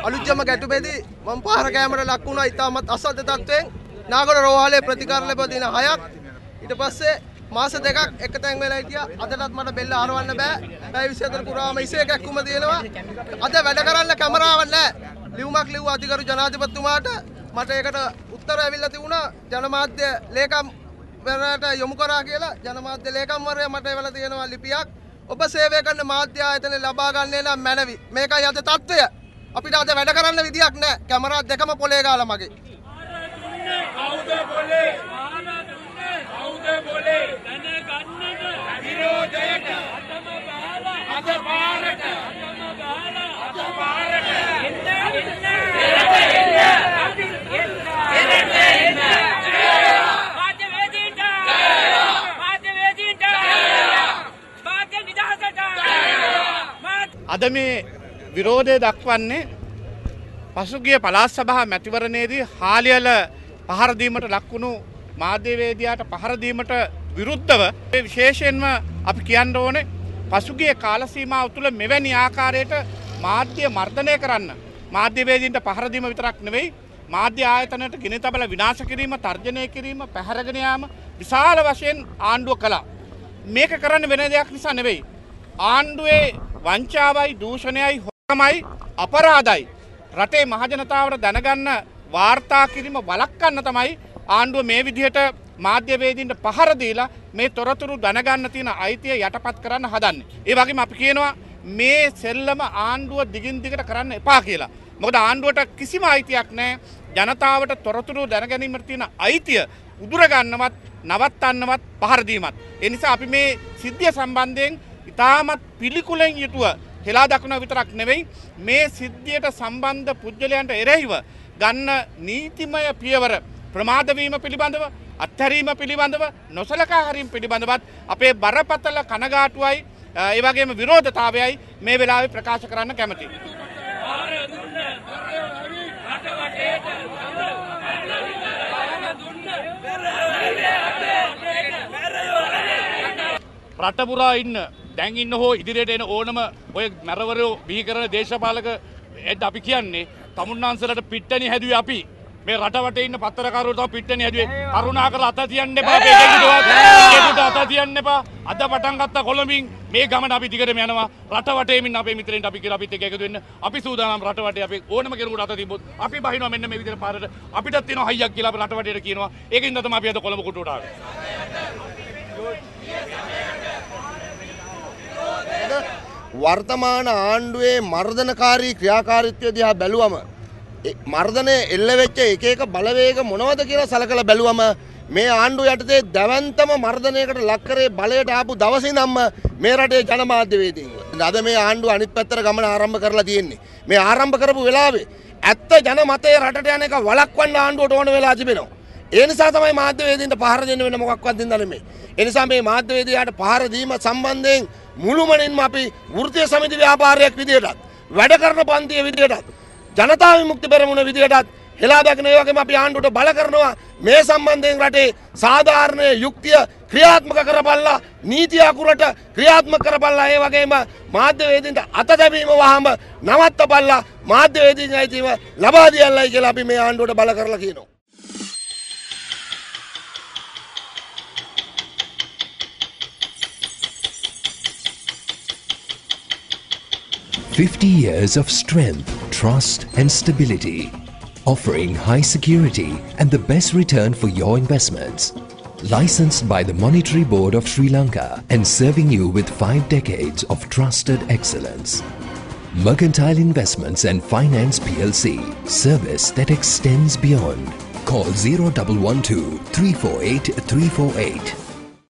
අලුත්ජම ගැටුමේදී මම පහර කෑමට ලක් වුණා. ඉතාමත් අසද්ද තත්ත්වයෙන් නාගොඩ රෝහලේ ප්‍රතිකාර ලැබුවා දින 6ක්. ඊට පස්සේ මාස දෙකක් එක තැන් වෙලා හිටියා. අදටත් මට බෙල්ල ආරවන්න බෑ. පැය 24 පුරාම ඉසේ කැක්කුම තියෙනවා. අද වැඩ කරන්න කැමරාවක් නැහැ. ලියුමක් ලිව්වා අධිකරු ජනාධිපතිතුමාට. මට ඒකට උත්තර ඇවිල්ලා තිබුණා ජනමාධ්‍ය ලේකම් වරට යොමු කරා කියලා. ජනමාධ්‍ය ලේකම්වරයා මට එවලා තියෙනවා ලිපියක්. ඔබ සේවය කරන මාධ්‍ය ආයතන ලබා ගන්නේ නම් මැනවි. මේකයි අද තත්ත්වය. අපිට අද වැඩ කරන්න විදියක් නැහැ. කැමරා දෙකම පොලේ ගාලා මගේ. කවුද පොලේ? කවුද පොලේ? දැන ගන්නද? විරෝධයට. අතම බහලා. අත පාරට. අතම බහලා. අත පාරට. අද මේ විරෝධය දක්වන්නේ පසුගිය පළාත් සභා මැතිවරණයේදී හාලියල පහර දීමට ලක්වුණු මාධ්‍යවේදියාට පහර දීමට විරුද්ධව විශේෂයෙන්ම අපි කියන්න ඕනේ පසුගිය කාල සීමාව තුළ මෙවැනි ආකාරයට මාධ්‍ය මර්ධනය කරන්න මාධ්‍යවේදීන්ට පහර දීම විතරක් නෙවෙයි මාධ්‍ය ආයතනයට ගෙන තබලා විනාශ කිරීම, තර්ජනය කිරීම, පැහැරගෙන යාම විශාල වශයෙන් ආණ්ඩුව කළා. මේක කරන්න වෙන දෙයක් නිසා නෙවෙයි. ආණ්ඩුවේ වංචාවයි, දූෂණයයි, හොරකමයි, අපරාධයි රටේ මහජනතාවට දැනගන්න වාර්තා කිරීම වළක්වන්න තමයි ආණ්ඩුව මේ විදිහට මාධ්‍යවේදීන්ට පහර දීලා මේ තොරතුරු දැනගන්න තියෙන අයිතිය යටපත් කරන්න හදන්නේ. ඒ වගේම අපි කියනවා මේ සෙල්ලම ආණ්ඩුව දිගින් දිගට කරන්න එපා කියලා. මොකද ආණ්ඩුවට කිසිම අයිතියක් නැහැ ජනතාවට තොරතුරු දැනගැනීමට තියෙන අයිතිය උදුර ගන්නවත්, නවත්තන්නවත්, පහර දීමත්. ඒ නිසා අපි මේ සිද්ධිය සම්බන්ධයෙන් ඉතාමත් පිළිකුලෙන් යුතුව හෙලා දක්වන විතරක් නෙවෙයි මේ සිද්ධියට සම්බන්ධ පුද්ගලයන්ට එරෙහිව ගන්න නීතිමය පියවර ප්‍රමාද වීම පිළිබඳව, අත්හැරීම පිළිබඳව, නොසලකා හැරීම පිළිබඳවත් අපේ බරපතල කනගාටුවයි ඒ වගේම විරෝධතාවයයි මේ වෙලාවේ ප්‍රකාශ කරන්න කැමතියි. රට පුරා ඉන්න දැන් ඉන්න හෝ ඉදිරියට එන ඕනම ඔය මැරවරයෝ බිහි කරන දේශපාලක අපි කියන්නේ තමුන්නාන්සලට පිට්ටනි හැදුවේ අපි. මේ රට වටේ ඉන්න පත්තරකාරවෝ තමයි පිට්ටනි හැදුවේ. කරුණාකරලා අත තියන්න එපා මේකට අත තියන්න එපා. අද පටන් ගත්ත කොළඹින් මේ ගමන අපි දිගටම යනවා. රට වටේම ඉන්න අපේ මිත්‍රයන්ට අපි කියලා අපිත් එක්ක එකතු වෙන්න. අපි සූදානම් රට වටේ අපි ඕනම කෙනෙකුට අත තිබ්බොත් අපි බහිනවා මෙන්න මේ විදිහට පාරට. අපිටත් තියෙනවා හයියක් කියලා අපි රට වටේට කියනවා. ඒකින්ද තමයි අපි අද කොළඹ කුටුවට ආවේ. වර්තමාන ආණ්ඩුවේ මර්ධනකාරී ක්‍රියාකාරීත්වය දිහා බැලුවම මර්ධනය එල්ල වෙච්ච එක එක බලවේග මොනවද කියලා සලකලා බැලුවම මේ ආණ්ඩුව යටතේ දැවැන්තම මර්ධනයකට ලක් කරේ බලයට ආපු දවසේ ඉඳන්ම මේ රටේ ජනමාධ්‍යවේදීන්ව. අද මේ ආණ්ඩුව අනිත් පැත්තට ගමන ආරම්භ කරලා තියෙන්නේ. මේ ආරම්භ කරපු වෙලාවේ ඇත්ත ජනමතයේ රටට යන එක වළක්වන්න ආණ්ඩුවට ඕන වෙලා තිබෙනවා. ඒ නිසා තමයි මාධ්‍යවේදීන්ට පහර දෙන්න වෙන මොකක්වත් දෙන්න නෙමෙයි. ඒ නිසා මේ මාධ්‍යවේදියාට පහර දීම සම්බන්ධයෙන් මුළුමනින්ම අපි වෘත්තීය සමිති ව්‍යාපාරයක් විදියටත් වැඩ කරන පන්තිය විදියටත් ජනතා විමුක්ති පෙරමුණ විදියටත් හෙලා දකින ඒ වගේම අපි ආණ්ඩුවට බල කරනවා මේ සම්බන්ධයෙන් රටේ සාධාරණ යුක්තිය ක්‍රියාත්මක කරපල්ලා නීතිය අකුරට ක්‍රියාත්මක කරපල්ලා ඒ වගේම මාධ්‍යවේදීන්ට අත දැමීම වහම නවත්තපල්ලා මාධ්‍යවේදීන් අයිතිව ලබා දියල්ලයි කියලා අපි මේ ආණ්ඩුවට බල කරලා කියනවා. 50 years of strength, trust and stability, offering high security and the best return for your investments. Licensed by the Monetary Board of Sri Lanka and serving you with 5 decades of trusted excellence. Mercantile Investments and Finance PLC, service that extends beyond. Call 0112 348 348.